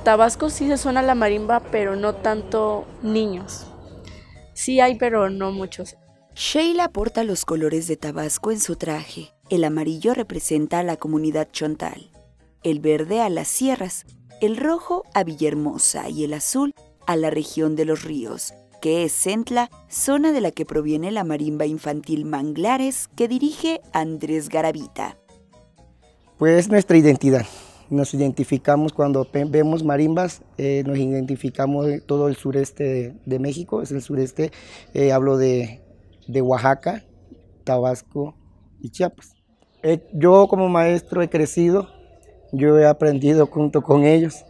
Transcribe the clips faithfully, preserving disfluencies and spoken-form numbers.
Tabasco sí se suena la marimba, pero no tanto niños. Sí hay, pero no muchos. Sheila porta los colores de Tabasco en su traje. El amarillo representa a la comunidad chontal, el verde a las sierras, el rojo a Villahermosa y el azul a la región de los ríos, que es Centla, zona de la que proviene la marimba infantil Manglares que dirige Andrés Garavita. Pues nuestra identidad. Nos identificamos cuando vemos marimbas, eh, nos identificamos de todo el sureste de, de México, es el sureste, eh, hablo de, de Oaxaca, Tabasco y Chiapas. Eh, yo como maestro he crecido, yo he aprendido junto con ellos.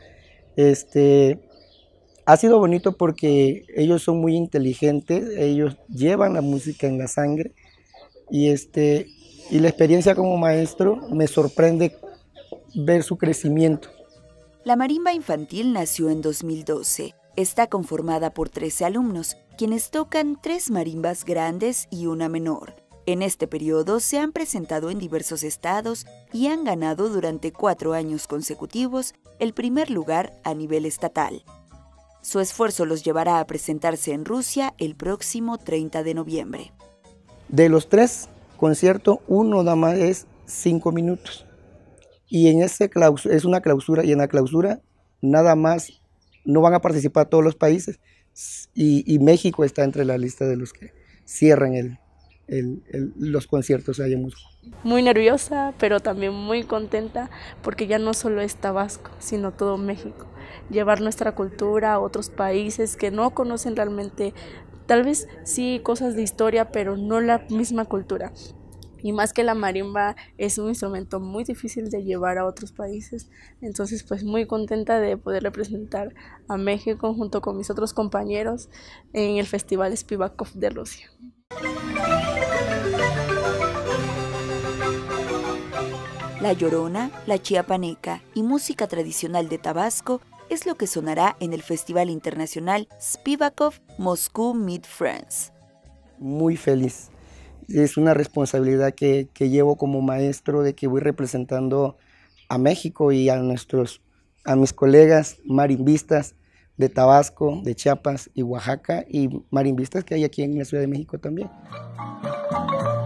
Este, ha sido bonito porque ellos son muy inteligentes, ellos llevan la música en la sangre y, este, y la experiencia como maestro me sorprende ver su crecimiento. La marimba infantil nació en dos mil doce. Está conformada por trece alumnos, quienes tocan tres marimbas grandes y una menor. En este periodo se han presentado en diversos estados y han ganado durante cuatro años consecutivos el primer lugar a nivel estatal. Su esfuerzo los llevará a presentarse en Rusia el próximo treinta de noviembre. De los tres conciertos, uno nada más es cinco minutos. Y en ese clausura, es una clausura, y en la clausura nada más no van a participar todos los países. Y, y México está entre la lista de los que cierran el, el, el, los conciertos allá en Moscú. Muy nerviosa, pero también muy contenta porque ya no solo es Tabasco, sino todo México. Llevar nuestra cultura a otros países que no conocen realmente, tal vez sí cosas de historia, pero no la misma cultura. Y más que la marimba es un instrumento muy difícil de llevar a otros países, entonces pues muy contenta de poder representar a México junto con mis otros compañeros en el Festival Spivakov de Rusia. La llorona, la chiapaneca y música tradicional de Tabasco es lo que sonará en el Festival Internacional Spivakov Moscú Meet France. Muy feliz. Es una responsabilidad que, que llevo como maestro, de que voy representando a México y a, nuestros, a mis colegas marimbistas de Tabasco, de Chiapas y Oaxaca, y marimbistas que hay aquí en la Ciudad de México también.